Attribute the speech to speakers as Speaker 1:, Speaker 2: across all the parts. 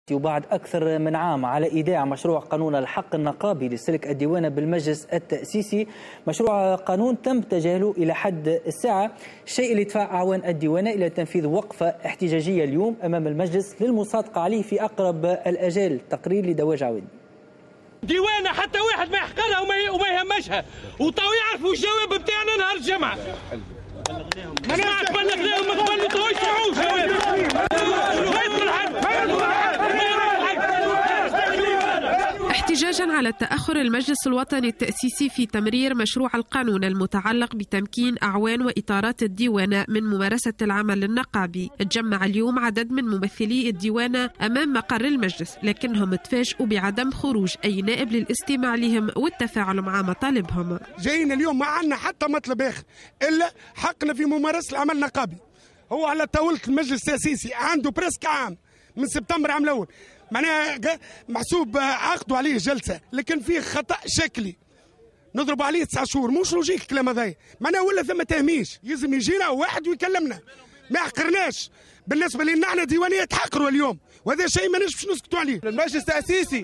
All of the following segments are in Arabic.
Speaker 1: وبعد أكثر من عام على إيداع مشروع قانون الحق النقابي لسلك الديوانة بالمجلس التأسيسي، مشروع قانون تم تجاهله إلى حد الساعة، الشيء اللي دفع أعوان الديوانة إلى تنفيذ وقفة احتجاجية اليوم أمام المجلس للمصادقة عليه في أقرب الأجال. تقرير لدواج عويد.
Speaker 2: ديوانة حتى واحد ما يحقرها وما يهمشها، وطاو يعرفوا الجواب بتاعنا نهار الجمعة. ما نعرف بلغناهم ما قبل تو يسمعوش
Speaker 3: احتجاجا على تأخر المجلس الوطني التأسيسي في تمرير مشروع القانون المتعلق بتمكين أعوان وإطارات الديوانة من ممارسة العمل النقابي، تجمع اليوم عدد من ممثلي الديوانة أمام مقر المجلس، لكنهم تفاجئوا بعدم خروج أي نائب للاستماع لهم والتفاعل مع مطالبهم.
Speaker 4: جايين اليوم ما عندنا حتى مطلب آخر إلا حقنا في ممارسة العمل النقابي. هو على طاولة المجلس التأسيسي عنده بريسك عام من سبتمبر عام الأول، معناها محسوب عقدوا عليه جلسه، لكن فيه خطا شكلي نضربوا عليه 9 شهور. مش لوجيك الكلام هذايا، معناها ولا ثم تهميش. يلزم يجينا واحد ويكلمنا، ما يحقرناش. بالنسبه لنا احنا ديوانيه تحقروا اليوم، وهذا شيء ما نجمش نسكتوا عليه.
Speaker 5: المجلس التأسيسي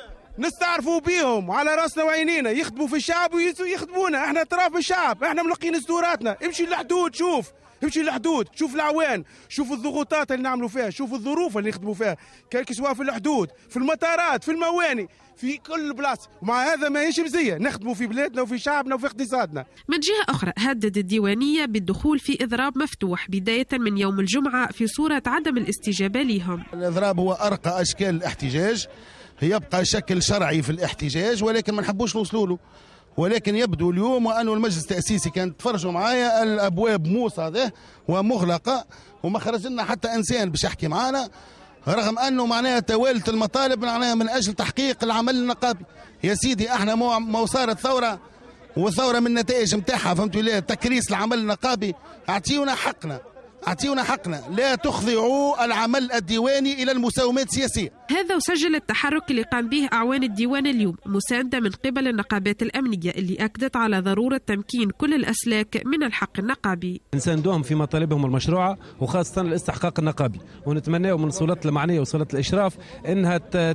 Speaker 5: نستعرفوا بيهم على راسنا وعينينا، يخدموا في الشعب ويخدمونا، احنا اطراف الشعب، احنا ملقين صدوراتنا. امشي للحدود شوف، امشي للحدود شوف العوان، شوف الضغوطات اللي نعملوا فيها، شوف الظروف اللي يخدموا فيها، سواء في الحدود، في المطارات، في المواني، في كل بلاصه. ومع هذا ما هيش مزيه، نخدموا في بلادنا وفي شعبنا وفي اقتصادنا.
Speaker 3: من جهه اخرى هدد الديوانيه بالدخول في اضراب مفتوح بدايه من يوم الجمعه في صوره عدم الاستجابه لهم.
Speaker 6: الاضراب هو ارقى اشكال الاحتجاج، يبقى شكل شرعي في الاحتجاج، ولكن ما نحبوش نوصلوا له. ولكن يبدو اليوم وأنه المجلس التأسيسي كان تفرجوا معايا الأبواب موصدة ومغلقة وما خرج لنا حتى إنسان باش يحكي معانا، رغم أنه معناها توالت المطالب معناها من أجل تحقيق العمل النقابي. يا سيدي احنا ما صارت ثورة، وثورة من النتائج نتاعها فهمتوا ليه تكريس العمل النقابي. أعطيونا حقنا، أعطيونا حقنا، لا تخضعوا العمل الديواني إلى المساومات السياسية.
Speaker 3: هذا وسجل التحرك اللي قام به أعوان الديوان اليوم مساندة من قبل النقابات الأمنية اللي أكدت على ضرورة تمكين كل الأسلاك من الحق النقابي.
Speaker 7: نساندوهم في مطالبهم المشروعة وخاصة الاستحقاق النقابي، ونتمنى من السلطات المعنية وسلطات الإشراف أنها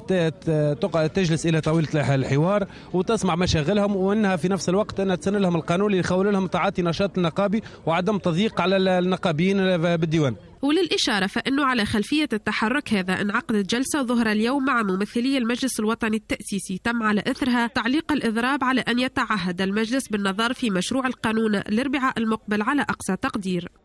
Speaker 7: تجلس إلى طاولة الحوار وتسمع مشاغلهم، وأنها في نفس الوقت أنها تسن لهم القانون اللي يخول لهم تعاطي نشاط النقابي وعدم تضييق على النقابيين بالديوان.
Speaker 3: وللإشارة فإنه على خلفية التحرك هذا انعقدت جلسة ظهر اليوم مع ممثلي المجلس الوطني التأسيسي تم على إثرها تعليق الإضراب على أن يتعهد المجلس بالنظر في مشروع القانون الأربعاء المقبل على أقصى تقدير.